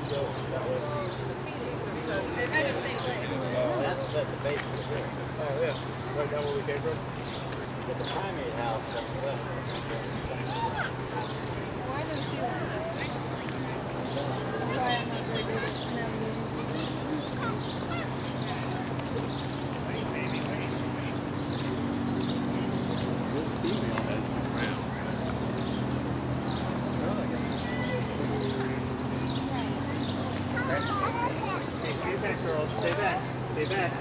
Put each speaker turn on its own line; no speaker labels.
That's at the base of the river.
Oh, yeah. Right down where we came from?
But the primate house on the left.
Why don't you try another
Little female has some brown. Hey, stay back, girls. Stay back. Stay back.